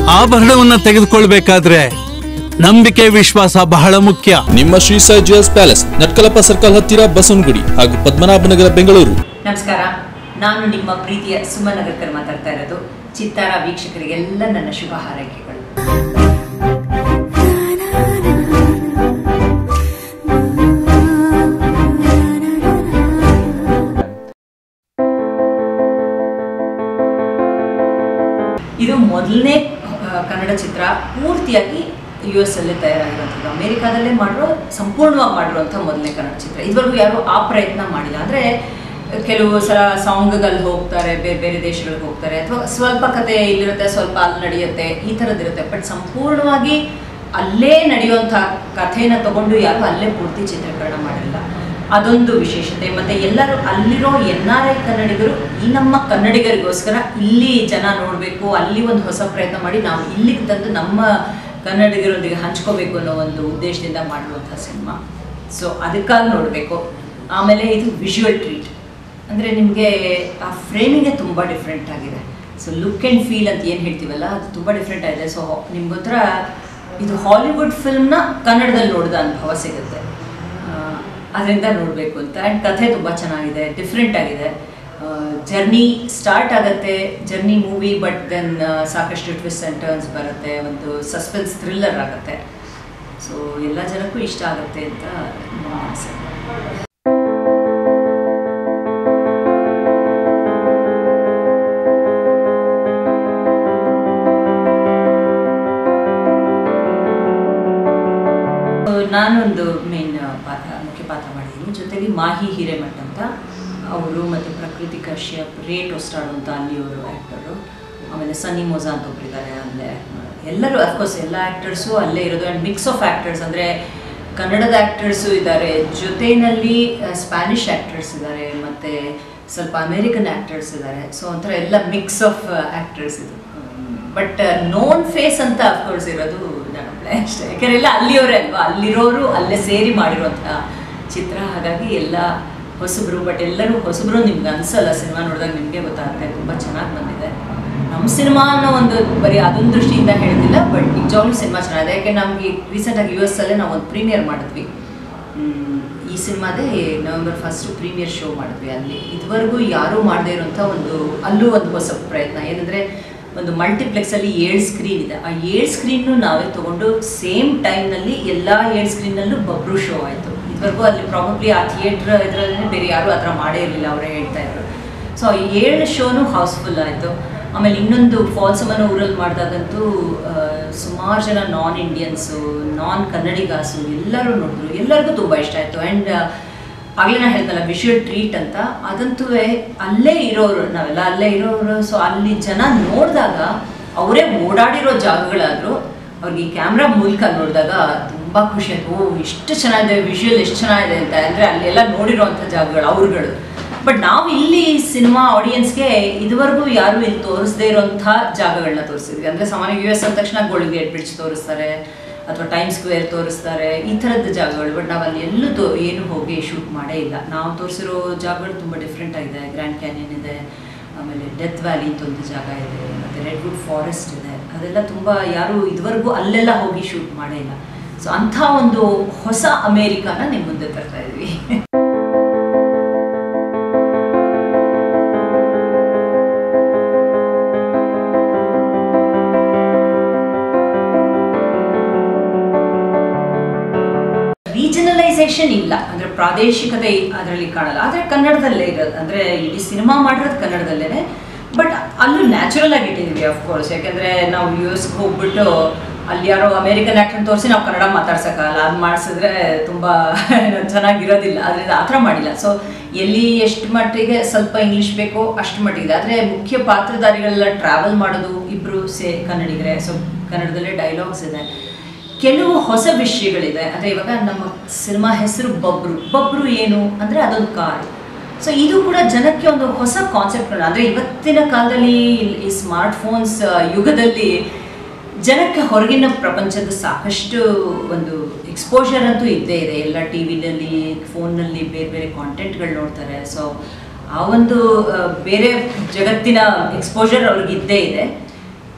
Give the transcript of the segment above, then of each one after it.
ಆಭರಣವನ್ನ ತೆಗೆದುಕೊಳ್ಳಬೇಕಾದ್ರೆ ನಂಬಿಕೆ ವಿಶ್ವಾಸ ಬಹಳ ಮುಖ್ಯ. ನಿಮ್ಮ Shri Sai jewels palace, Natkalappa circle ಹತ್ತಿರ, ಬಸವನಗುಡಿ ಹಾಗೂ ಪದ್ಮನಾಭನಗರ, ಬೆಂಗಳೂರು. ನಮಸ್ಕಾರ, ನಾನು ನಿಮ್ಮ ಪ್ರೀತಿಯ ಸುಮನ್ ನಗರ್ಕರ್ ಮಾತಾಡ್ತಾ ಇರೋದು. ಚಿತ್ತಾರ ವೀಕ್ಷಕರಿಗೆಲ್ಲ ನನ್ನ ಶುಭ ಹಾರೈಕೆಗಳು. ಇದು ಮೊದಲನೇ ಕನ್ನಡ ಚಿತ್ರ ಪೂರ್ತಿಯಾಗಿ US ಅಲ್ಲೇ ತಯಾರಾಗಿರುವಂಥದ್ದು. ಅಮೇರಿಕಾದಲ್ಲೇ ಸಂಪೂರ್ಣವಾಗಿ ಮಾಡಿರುವಂಥ ಮೊದಲನೇ ಕನ್ನಡ ಚಿತ್ರ. ಇದುವರೆಗೂ ಯಾರು ಆ ಪ್ರಯತ್ನ ಮಾಡಿಲ್ಲ. ಅಂದರೆ ಕೆಲವು ಸಲ ಸಾಂಗ್ಗಳಲ್ಲಿ ಹೋಗ್ತಾರೆ, ಬೇರೆ ಬೇರೆ ದೇಶಗಳಿಗೆ ಹೋಗ್ತಾರೆ, ಅಥವಾ ಸ್ವಲ್ಪ ಕತೆ ಇಲ್ಲಿರುತ್ತೆ, ಸ್ವಲ್ಪ ಅಲ್ಲಿ ನಡೆಯುತ್ತೆ, ಈ ಥರದ್ದಿರುತ್ತೆ. ಬಟ್ ಸಂಪೂರ್ಣವಾಗಿ ಅಲ್ಲೇ ನಡೆಯುವಂಥ ಕಥೆನ ತಗೊಂಡು ಯಾರು ಅಲ್ಲೇ ಪೂರ್ತಿ ಚಿತ್ರೀಕರಣ ಮಾಡಿಲ್ಲ. ಅದೊಂದು ವಿಶೇಷತೆ. ಮತ್ತು ಎಲ್ಲರೂ ಅಲ್ಲಿರೋ NRI ಕನ್ನಡಿಗರು ಈ ನಮ್ಮ ಕನ್ನಡಿಗರಿಗೋಸ್ಕರ ಇಲ್ಲಿ ಜನ ನೋಡಬೇಕು, ಅಲ್ಲಿ ಒಂದು ಹೊಸ ಪ್ರಯತ್ನ ಮಾಡಿ ನಾವು ಇಲ್ಲಿಗೆ ತಂದು ನಮ್ಮ ಕನ್ನಡಿಗರೊಂದಿಗೆ ಹಂಚ್ಕೋಬೇಕು ಅನ್ನೋ ಒಂದು ಉದ್ದೇಶದಿಂದ ಮಾಡಿರುವಂಥ ಸಿನಿಮಾ. ಸೊ ಅದಕ್ಕಾಗಿ ನೋಡಬೇಕು. ಆಮೇಲೆ ಇದು ವಿಜುವಲ್ ಟ್ರೀಟ್. ಅಂದರೆ ನಿಮಗೆ ಆ ಫ್ರೇಮಿಂಗೇ ತುಂಬ ಡಿಫ್ರೆಂಟ್ ಆಗಿದೆ. ಸೊ ಲುಕ್ ಆ್ಯಂಡ್ ಫೀಲ್ ಅಂತ ಏನು ಹೇಳ್ತೀವಲ್ಲ, ಅದು ತುಂಬ ಡಿಫ್ರೆಂಟ್ ಆಗಿದೆ. ಸೊ ನಿಮ್ಗೊಂಥರ ಇದು ಹಾಲಿವುಡ್ ಫಿಲ್ಮ್ನ ಕನ್ನಡದಲ್ಲಿ ನೋಡಿದ ಅನುಭವ ಸಿಗುತ್ತೆ. ಅದರಿಂದ ನೋಡಬೇಕು ಅಂತ. ಆ್ಯಂಡ್ ಕಥೆ ತುಂಬ ಚೆನ್ನಾಗಿದೆ, ಡಿಫ್ರೆಂಟ್ ಆಗಿದೆ. ಜರ್ನಿ ಸ್ಟಾರ್ಟ್ ಆಗುತ್ತೆ, ಜರ್ನಿ ಮೂವಿ, ಬಟ್ ದೆನ್ ಸಾಕಷ್ಟು ಟ್ವಿಸ್ಟ್ ಆ್ಯಂಡ್ ಟರ್ನ್ಸ್ ಬರುತ್ತೆ, ಒಂದು ಸಸ್ಪೆನ್ಸ್ ಥ್ರಿಲ್ಲರ್ ಆಗುತ್ತೆ. ಸೊ ಎಲ್ಲ ಜನಕ್ಕೂ ಇಷ್ಟ ಆಗುತ್ತೆ ಅಂತ ನನ್ನ ಆಸೆ. ನಾನೊಂದು ಮುಖ್ಯ ಪಾತ್ರ ಮಾಡಿದ್ದೀನಿ. ಜೊತೆಗೆ ಮಾಹಿ ಹಿರೇಮಠ್ ಅಂತ ಅವರು, ಮತ್ತು ಪ್ರಕೃತಿ ಕಶ್ಯಪ್, ರೇಟ್ ಒಸ್ಟಾಡು ಅಂತ ಅಲ್ಲಿಯವರು ಆ್ಯಕ್ಟರು, ಆಮೇಲೆ ಸನ್ನಿ ಮೋಜಾ ಅಂತ ಒಬ್ಬರಿದ್ದಾರೆ ಅಲ್ಲೇ. ಎಲ್ಲರೂ ಅಫ್ಕೋರ್ಸ್ ಎಲ್ಲ ಆ್ಯಕ್ಟರ್ಸು ಅಲ್ಲೇ ಇರೋದು. ಆ್ಯಂಡ್ ಮಿಕ್ಸ್ ಆಫ್ ಆ್ಯಕ್ಟರ್ಸ್, ಅಂದರೆ ಕನ್ನಡದ ಆ್ಯಕ್ಟರ್ಸು ಇದ್ದಾರೆ, ಜೊತೆಯಲ್ಲಿ ಸ್ಪ್ಯಾನಿಷ್ ಆ್ಯಕ್ಟರ್ಸ್ ಇದ್ದಾರೆ, ಮತ್ತು ಸ್ವಲ್ಪ ಅಮೇರಿಕನ್ ಆ್ಯಕ್ಟರ್ಸ್ ಇದ್ದಾರೆ. ಸೊ ಒಂಥರ ಎಲ್ಲ ಮಿಕ್ಸ್ ಆಫ್ ಆ್ಯಕ್ಟರ್ಸ್ ಇದು. ಬಟ್ ನೋನ್ ಫೇಸ್ ಅಂತ ಅಫ್ಕೋರ್ಸ್ ಇರೋದು ನನ್ನೊಬ್ಬಳೆ ಅಷ್ಟೇ. ಯಾಕೆಂದರೆ ಎಲ್ಲ ಅಲ್ಲಿಯವರೇ ಅಲ್ವಾ, ಅಲ್ಲಿರೋರು ಅಲ್ಲೇ ಸೇರಿ ಮಾಡಿರುವಂಥ ಚಿತ್ರ. ಹಾಗಾಗಿ ಎಲ್ಲ ಹೊಸಬ್ರು. ಬಟ್ ಎಲ್ಲರೂ ಹೊಸಬ್ರು ನಿಮ್ಗೆ ಅನಿಸಲ್ಲ, ಸಿನಿಮಾ ನೋಡಿದಾಗ ನಿಮಗೆ ಗೊತ್ತಾಗುತ್ತೆ. ತುಂಬ ಚೆನ್ನಾಗಿ ಬಂದಿದೆ. ನಮ್ಮ ಸಿನಿಮಾ ಅನ್ನೋ ಒಂದು ಬರೀ ಅದೊಂದು ದೃಷ್ಟಿಯಿಂದ ಹೇಳ್ತಿಲ್ಲ, ಬಟ್ ನಿಜವಾಗ್ಲೂ ಸಿನಿಮಾ ಚೆನ್ನಾಗಿದೆ. ಯಾಕೆ ನಮಗೆ ರೀಸೆಂಟಾಗಿ US ಅಲ್ಲೇ ನಾವು ಒಂದು ಪ್ರೀಮಿಯರ್ ಮಾಡಿದ್ವಿ. ಈ ಸಿನಿಮಾದೇ November 1 ಪ್ರೀಮಿಯರ್ ಶೋ ಮಾಡಿದ್ವಿ ಅಲ್ಲಿ. ಇದುವರೆಗೂ ಯಾರೂ ಮಾಡದೇ ಇರೋಂಥ ಅಲ್ಲೂ ಒಂದು ಹೊಸ ಪ್ರಯತ್ನ. ಏನಂದರೆ ಒಂದು ಮಲ್ಟಿಪ್ಲೆಕ್ಸಲ್ಲಿ 7 ಸ್ಕ್ರೀನ್ ಇದೆ. ಆ 7 ಸ್ಕ್ರೀನ್ನು ನಾವೇ ತೊಗೊಂಡು ಸೇಮ್ ಟೈಮ್ನಲ್ಲಿ ಎಲ್ಲ 7 ಸ್ಕ್ರೀನ್ನಲ್ಲೂ ಬಬ್ರು ಶೋ ಆಯಿತು. ಇದುವರೆಗೂ ಅಲ್ಲಿ ಪ್ರಾಬಬ್ಲಿ ಆ ಥಿಯೇಟ್ರ್ ಇದರಲ್ಲಿ ಬೇರೆ ಯಾರೂ ಆ ಥರ ಮಾಡೇ ಇರಲಿಲ್ಲ, ಅವರೇ ಹೇಳ್ತಾ ಇದ್ರು. ಸೊ 7 ಶೋನು ಹೌಸ್ಫುಲ್ ಆಯಿತು. ಆಮೇಲೆ ಇನ್ನೊಂದು ಫಾಲ್ಸಮನ ಊರಲ್ಲಿ ಮಾಡಿದಾಗಂತೂ ಸುಮಾರು ಜನ ನಾನ್ ಇಂಡಿಯನ್ಸು, ನಾನ್ ಕನ್ನಡಿಗಾಸು ಎಲ್ಲರೂ ನೋಡಿದ್ರು. ಎಲ್ಲರಿಗೂ ತುಂಬ ಇಷ್ಟ ಆಯಿತು. ಆ್ಯಂಡ್ ಆಗಲೇ ನಾನು ಹೇಳ್ತಲ್ಲ ವಿಜುವಲ್ ಟ್ರೀಟ್ ಅಂತ, ಅದಂತೂ ಅಲ್ಲೇ ಇರೋರು, ನಾವೆಲ್ಲ ಅಲ್ಲೇ ಇರೋರು. ಸೊ ಅಲ್ಲಿ ಜನ ನೋಡಿದಾಗ ಅವರೇ ಓಡಾಡಿರೋ ಜಾಗಗಳಾದರೂ ಅವ್ರಿಗೆ ಈ ಕ್ಯಾಮ್ರಾ ಮೂಲಕ ನೋಡಿದಾಗ ತುಂಬ ಖುಷಿ ಆಯಿತು. ಓ ಎಷ್ಟು ಚೆನ್ನಾಗಿದೆ, ವಿಜುವಲ್ ಎಷ್ಟು ಚೆನ್ನಾಗಿದೆ ಅಂತ. ಅಂದರೆ ಅಲ್ಲೆಲ್ಲ ನೋಡಿರೋವಂಥ ಜಾಗಗಳು ಅವ್ರುಗಳು. ಬಟ್ ನಾವು ಇಲ್ಲಿ ಸಿನಿಮಾ ಆಡಿಯನ್ಸ್ಗೆ ಇದುವರೆಗೂ ಯಾರು ಇಲ್ಲಿ ತೋರಿಸದೇ ಇರೋಂಥ ಜಾಗಗಳನ್ನ ತೋರಿಸಿದ್ವಿ. ಅಂದರೆ ಸಾಮಾನ್ಯ US ಅಂದ ತಕ್ಷಣ ಗೋಲ್ಡನ್ ಗೇಟ್ ಬ್ರಿಡ್ಜ್ ತೋರಿಸ್ತಾರೆ, ಅಥವಾ ಟೈಮ್ ಸ್ಕ್ವೇರ್ ತೋರಿಸ್ತಾರೆ, ಈ ಥರದ್ದು ಜಾಗಗಳು. ಬಟ್ ನಾವು ಅಲ್ಲಿ ಎಲ್ಲೂ ಏನು ಹೋಗಿ ಶೂಟ್ ಮಾಡೇ ಇಲ್ಲ. ನಾವು ತೋರಿಸಿರೋ ಜಾಗಗಳು ತುಂಬ ಡಿಫ್ರೆಂಟ್ ಆಗಿದೆ. ಗ್ರ್ಯಾಂಡ್ ಕ್ಯಾನ್ಯನ್ ಇದೆ, ಆಮೇಲೆ ಡೆತ್ ವ್ಯಾಲಿ ಅಂತ ಒಂದು ಜಾಗ ಇದೆ, ಮತ್ತು ರೆಡ್ವುಡ್ ಫಾರೆಸ್ಟ್ ಇದೆ. ಅದೆಲ್ಲ ತುಂಬ ಯಾರು ಇದುವರೆಗೂ ಅಲ್ಲೆಲ್ಲ ಹೋಗಿ ಶೂಟ್ ಮಾಡೇ ಇಲ್ಲ. ಸೊ ಅಂಥ ಒಂದು ಹೊಸ ಅಮೇರಿಕಾನ ನಿಮ್ಮ ಮುಂದೆ ತರ್ತಾ ಇದ್ವಿ. ರೀಜನಲೈಸೇಷನ್ ಇಲ್ಲ, ಅಂದರೆ ಪ್ರಾದೇಶಿಕತೆ ಅದರಲ್ಲಿ ಕಾಣಲ್ಲ. ಆದರೆ ಕನ್ನಡದಲ್ಲೇ ಇರೋದು, ಅಂದರೆ ಇಡೀ ಸಿನಿಮಾ ಮಾಡಿರೋದು ಕನ್ನಡದಲ್ಲೇ. ಬಟ್ ಅಲ್ಲೂ ನ್ಯಾಚುರಲ್ ಆಗಿ ಇಟ್ಟಿದ್ದೀವಿ ಅಫ್ಕೋರ್ಸ್. ಯಾಕೆಂದರೆ ನಾವು USಗೆ ಹೋಗ್ಬಿಟ್ಟು ಅಲ್ಲಿ ಯಾರೋ ಅಮೇರಿಕನ್ ಆ್ಯಕ್ಟರ್ ತೋರಿಸಿ ನಾವು ಕನ್ನಡ ಮಾತಾಡ್ಸೋಕ್ಕಾಗಲ್ಲ. ಅದು ಮಾಡಿಸಿದ್ರೆ ತುಂಬ ಚೆನ್ನಾಗಿರೋದಿಲ್ಲ. ಅದರಿಂದ ಆ ಥರ ಮಾಡಿಲ್ಲ. ಸೊ ಎಲ್ಲಿ ಎಷ್ಟು ಮಟ್ಟಿಗೆ ಸ್ವಲ್ಪ ಇಂಗ್ಲೀಷ್ ಬೇಕೋ ಅಷ್ಟು ಮಟ್ಟಿಗಿದೆ. ಆದರೆ ಮುಖ್ಯ ಪಾತ್ರಧಾರಿಗಳೆಲ್ಲ ಟ್ರಾವೆಲ್ ಮಾಡೋದು ಇಬ್ಬರು ಕನ್ನಡಿಗರೇ. ಸೊ ಕನ್ನಡದಲ್ಲೇ ಡೈಲಾಗ್ಸ್ ಇದೆ, ಕೆಲವು ಹೊಸ ವಿಷಯಗಳಿದೆ. ಅಂದರೆ ಇವಾಗ ನಮ್ಮ ಸಿನಿಮಾ ಹೆಸರು ಬಬ್ರು ಏನು ಅಂದರೆ ಅದೊಂದು ಕಾರ್. ಸೊ ಇದು ಕೂಡ ಜನಕ್ಕೆ ಒಂದು ಹೊಸ ಕಾನ್ಸೆಪ್ಟ್. ಅಂದರೆ ಇವತ್ತಿನ ಕಾಲದಲ್ಲಿ ಈ ಸ್ಮಾರ್ಟ್ಫೋನ್ಸ್ ಯುಗದಲ್ಲಿ ಜನಕ್ಕೆ ಹೊರಗಿನ ಪ್ರಪಂಚದ ಸಾಕಷ್ಟು ಒಂದು ಎಕ್ಸ್ಪೋಜರ್ ಅಂತೂ ಇದ್ದೇ ಇದೆ. ಎಲ್ಲ ಟಿ ವಿನಲ್ಲಿ, ಫೋನ್ನಲ್ಲಿ ಬೇರೆ ಬೇರೆ ಕಾಂಟೆಂಟ್ಗಳು ನೋಡ್ತಾರೆ. ಸೊ ಆ ಒಂದು ಬೇರೆ ಜಗತ್ತಿನ ಎಕ್ಸ್ಪೋಜರ್ ಅವ್ರಿಗೆ ಇದ್ದೇ ಇದೆ.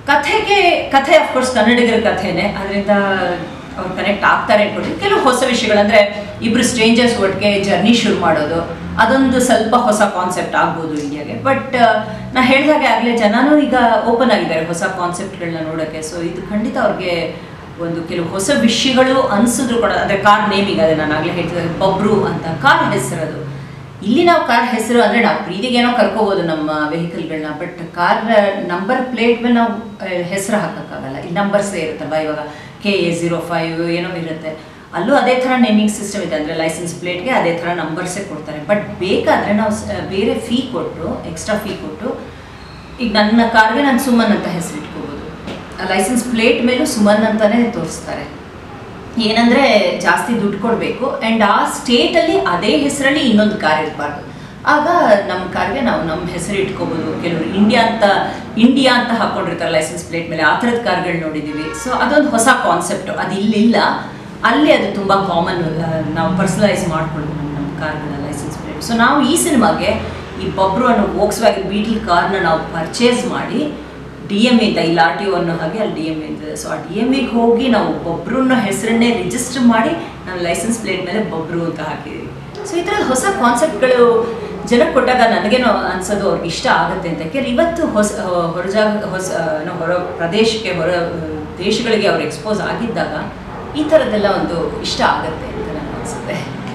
ಕಥೆ ಅಫ್ಕೋರ್ಸ್ ಕನ್ನಡಿಗರ ಕಥೆನೇ, ಅದರಿಂದ ಅವ್ರು ಕನೆಕ್ಟ್ ಆಗ್ತಾರೆ ಅನ್ಕೊಳ್ತೀವಿ. ಕೆಲವು ಹೊಸ ವಿಷಯಗಳಂದರೆ ಇಬ್ಬರು ಸ್ಟ್ರೇಂಜರ್ಸ್ ಒಟ್ಟಿಗೆ ಜರ್ನಿ ಶುರು ಮಾಡೋದು, ಅದೊಂದು ಸ್ವಲ್ಪ ಹೊಸ ಕಾನ್ಸೆಪ್ಟ್ ಆಗ್ಬೋದು ಇಂಡಿಯಾಗೆ. ಬಟ್ ನಾ ಹೇಳಿದಾಗೆ ಆಗಲೇ ಜನನೂ ಈಗ ಓಪನ್ ಆಗಿದ್ದಾರೆ ಹೊಸ ಕಾನ್ಸೆಪ್ಟ್ಗಳನ್ನ ನೋಡೋಕ್ಕೆ. ಸೊ ಇದು ಖಂಡಿತ ಅವ್ರಿಗೆ ಒಂದು ಕೆಲವು ಹೊಸ ವಿಷಯಗಳು ಅನಿಸಿದ್ರು ಕೂಡ. ಅಂದರೆ ಕಾರ್ ನೇಮಿಂಗ್, ಅದೇ ನಾನು ಆಗಲೇ ಹೇಳ್ತಿದ್ದೆ ಬಬ್ರು ಅಂತ ಕಾರ್ ಹೆಸರದು. ಇಲ್ಲಿ ನಾವು ಕಾರ್ ಹೆಸರು ಅಂದರೆ ನಾವು ಪ್ರೀತಿಗೇನೋ ಕರ್ಕೋಬೋದು ನಮ್ಮ ವೆಹಿಕಲ್ಗಳನ್ನ, ಬಟ್ ಕಾರ್ ನಂಬರ್ ಪ್ಲೇಟ್ ಮೇಲೆ ನಾವು ಹೆಸರು ಹಾಕೋಕ್ಕಾಗಲ್ಲ. ಇಲ್ಲಿ ನಂಬರ್ಸೇ ಇರುತ್ತಲ್ವ, ಇವಾಗ KA05 ಏನೋ ಇರುತ್ತೆ, ಅಲ್ಲೂ ಅದೇ ಥರ ನೇಮಿಂಗ್ ಸಿಸ್ಟಮ್ ಇದೆ. ಅಂದರೆ ಲೈಸೆನ್ಸ್ ಪ್ಲೇಟ್ಗೆ ಅದೇ ಥರ ನಂಬರ್ಸೇ ಕೊಡ್ತಾರೆ. ಬಟ್ ಬೇಕಾದರೆ ನಾವು ಬೇರೆ ಫೀ ಕೊಟ್ಟು, ಎಕ್ಸ್ಟ್ರಾ ಫೀ ಕೊಟ್ಟು, ಈಗ ನನ್ನ ಕಾರ್ಗೆ ನಾನು ಸುಮನ್ ಅಂತ ಹೆಸರು ಇಟ್ಕೋಬೋದು. ಲೈಸೆನ್ಸ್ ಪ್ಲೇಟ್ ಮೇಲೂ ಸುಮನ್ ಅಂತಲೇ ತೋರಿಸ್ತಾರೆ. ಏನಂದರೆ ಜಾಸ್ತಿ ದುಡ್ಡು ಕೊಡಬೇಕು, ಆ್ಯಂಡ್ ಆ ಸ್ಟೇಟಲ್ಲಿ ಅದೇ ಹೆಸರಲ್ಲಿ ಇನ್ನೊಂದು ಕಾರ್ ಇರಬಾರ್ದು. ಆಗ ನಮ್ಮ ಕಾರ್ಗೆ ನಾವು ನಮ್ಮ ಹೆಸರು ಇಟ್ಕೋಬೋದು. ಕೆಲವರು ಇಂಡಿಯಾ ಅಂತ ಹಾಕ್ಕೊಂಡಿರ್ತಾರೆ ಲೈಸೆನ್ಸ್ ಪ್ಲೇಟ್ ಮೇಲೆ, ಆ ಥರದ ಕಾರ್ಗಳು ನೋಡಿದ್ದೀವಿ. ಸೊ ಅದೊಂದು ಹೊಸ ಕಾನ್ಸೆಪ್ಟು, ಅದು ಇಲ್ಲಿಲ್ಲ. ಅಲ್ಲಿ ಅದು ತುಂಬ ಕಾಮನ್, ನಾವು ಪರ್ಸನಲೈಸ್ ಮಾಡ್ಕೊಳ್ಬೋದು ನಮ್ಮ ಕಾರ್ಗಳ ಲೈಸೆನ್ಸ್ ಪ್ಲೇಟ್. ಸೊ ನಾವು ಈ ಸಿನಿಮಾಗೆ ಈ ಬಬ್ರು ಅನ್ನೋ ವೋಕ್ಸ್ವ್ಯಾಗನ್ ಬೀಟಲ್ ಕಾರ್ನ ನಾವು ಪರ್ಚೇಸ್ ಮಾಡಿ DMA ಅಂತ, ಇಲ್ಲಿ RTO ಅನ್ನೋ ಹಾಗೆ ಅಲ್ಲಿ DMA ಇರ್ತದೆ. ಸೊ ಆ DMAಗೆ ಹೋಗಿ ನಾವು ಬಬ್ರು ಅನ್ನೋ ಹೆಸರನ್ನೇ ರಿಜಿಸ್ಟರ್ ಮಾಡಿ ನಾವು ಲೈಸೆನ್ಸ್ ಪ್ಲೇಟ್ ಮೇಲೆ ಬಬ್ರು ಅಂತ ಹಾಕಿದ್ದೀವಿ. ಸೊ ಈ ಥರದ ಹೊಸ ಕಾನ್ಸೆಪ್ಟ್ಗಳು ಜನಕ್ಕೆ ಕೊಟ್ಟಾಗ ನನಗೇನೋ ಅನ್ಸೋದು ಅವ್ರಿಗೆ ಇಷ್ಟ ಆಗುತ್ತೆ ಅಂತ. ಯಾಕೆಂದ್ರೆ ಇವತ್ತು ಹೊರ ಪ್ರದೇಶಕ್ಕೆ, ಹೊರ ದೇಶಗಳಿಗೆ ಅವ್ರು ಎಕ್ಸ್ಪೋಸ್ ಆಗಿದ್ದಾಗ ಈ ಥರದ್ದೆಲ್ಲ ಒಂದು ಇಷ್ಟ ಆಗುತ್ತೆ ಅಂತ ನನಗೆ ಅನಿಸುತ್ತೆ.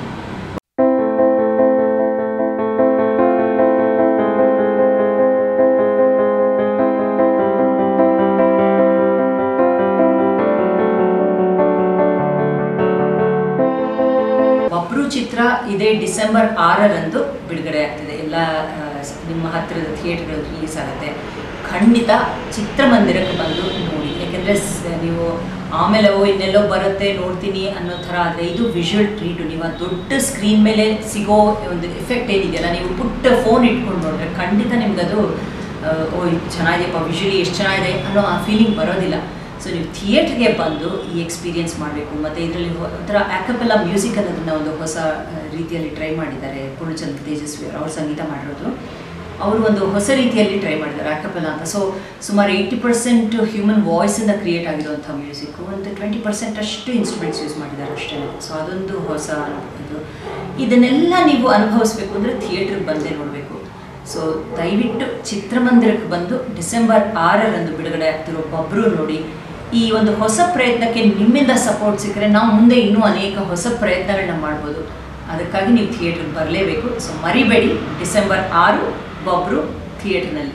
ಬಬ್ರು ಚಿತ್ರ ಇದೇ ಡಿಸೆಂಬರ್ 6ರಂದು ಬಿಡುಗಡೆ ಆಗ್ತಿದೆ. ಎಲ್ಲ ನಿಮ್ಮ ಹತ್ತಿರದ ಥಿಯೇಟರ್ಗಳು ರಿಲೀಸ್ ಆಗುತ್ತೆ. ಖಂಡಿತ ಚಿತ್ರಮಂದಿರಕ್ಕೆ ಬಂದು ನೋಡಿ. ಯಾಕೆಂದರೆ ನೀವು ಆಮೇಲೆ ಇನ್ನೆಲ್ಲೋ ಬರುತ್ತೆ ನೋಡ್ತೀನಿ ಅನ್ನೋ ಥರ ಆದರೆ ಇದು ವಿಜುವಲ್ ಟ್ರೀಟು. ನೀವು ಆ ದೊಡ್ಡ ಸ್ಕ್ರೀನ್ ಮೇಲೆ ಸಿಗೋ ಒಂದು ಎಫೆಕ್ಟ್ ಏನಿದೆಯಲ್ಲ, ನೀವು ಪುಟ್ಟ ಫೋನ್ ಇಟ್ಕೊಂಡು ನೋಡಿದ್ರೆ ಖಂಡಿತ ನಿಮ್ಗದು ಇದು ಚೆನ್ನಾಗಿದೆಯಪ್ಪ, ವಿಜುವಲಿ ಎಷ್ಟು ಚೆನ್ನಾಗಿದೆ ಅನ್ನೋ ಆ ಫೀಲಿಂಗ್ ಬರೋದಿಲ್ಲ. ಸೊ ನೀವು ಥಿಯೇಟ್ರಿಗೆ ಬಂದು ಈ ಎಕ್ಸ್ಪೀರಿಯೆನ್ಸ್ ಮಾಡಬೇಕು. ಮತ್ತು ಇದರಲ್ಲಿ ಒಂಥರ ಆ್ಯಕಪೆಲ್ಲ ಮ್ಯೂಸಿಕ್ ಅನ್ನೋದನ್ನು ಒಂದು ಹೊಸ ರೀತಿಯಲ್ಲಿ ಟ್ರೈ ಮಾಡಿದ್ದಾರೆ. ಪೂರ್ಣಚಂದ್ರ ತೇಜಸ್ವಿ ಅವ್ರ ಸಂಗೀತ ಮಾಡಿರೋದು. ಅವರು ಒಂದು ಹೊಸ ರೀತಿಯಲ್ಲಿ ಟ್ರೈ ಮಾಡಿದ್ದಾರೆ ಆ್ಯಕಪೆಲ್ಲ ಅಂತ. ಸೊ ಸುಮಾರು 80% ಹ್ಯೂಮನ್ ವಾಯ್ಸಿಂದ ಕ್ರಿಯೇಟ್ ಆಗಿರುವಂಥ ಮ್ಯೂಸಿಕ್ಕು, ಒಂದು 20% ಅಷ್ಟು ಇನ್ಸ್ಟ್ರೂಮೆಂಟ್ಸ್ ಯೂಸ್ ಮಾಡಿದ್ದಾರೆ ಅಷ್ಟೇ. ಸೊ ಅದೊಂದು ಹೊಸ ಇದು. ಇದನ್ನೆಲ್ಲ ನೀವು ಅನುಭವಿಸ್ಬೇಕು ಅಂದರೆ ಥಿಯೇಟ್ರಿಗೆ ಬಂದೇ ನೋಡಬೇಕು. ಸೊ ದಯವಿಟ್ಟು ಚಿತ್ರಮಂದಿರಕ್ಕೆ ಬಂದು ಡಿಸೆಂಬರ್ 6ರಂದು ಬಿಡುಗಡೆ ಆಗ್ತಿರೋ ಬಬ್ರು ನೋಡಿ. ಈ ಒಂದು ಹೊಸ ಪ್ರಯತ್ನಕ್ಕೆ ನಿಮ್ಮಿಂದ ಸಪೋರ್ಟ್ ಸಿಕ್ಕರೆ ನಾವು ಮುಂದೆ ಇನ್ನೂ ಅನೇಕ ಹೊಸ ಪ್ರಯತ್ನಗಳನ್ನ ಮಾಡ್ಬೋದು. ಅದಕ್ಕಾಗಿ ನೀವು ಥಿಯೇಟ್ರಿಗೆ ಬರಲೇಬೇಕು. ಸೊ ಮರಿಬೇಡಿ, ಡಿಸೆಂಬರ್ 6 ಬಬ್ರು ಥಿಯೇಟರ್ನಲ್ಲಿ.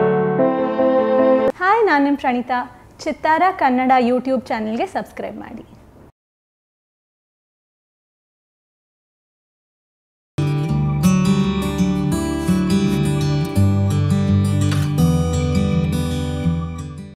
ಹಾಯ್, ನಾನು ನಿಮ್ಮ ಪ್ರಣೀತಾ. ಚಿತ್ತಾರ ಕನ್ನಡ ಯೂಟ್ಯೂಬ್ ಚಾನಲ್ಗೆ ಸಬ್ಸ್ಕ್ರೈಬ್ ಮಾಡಿ.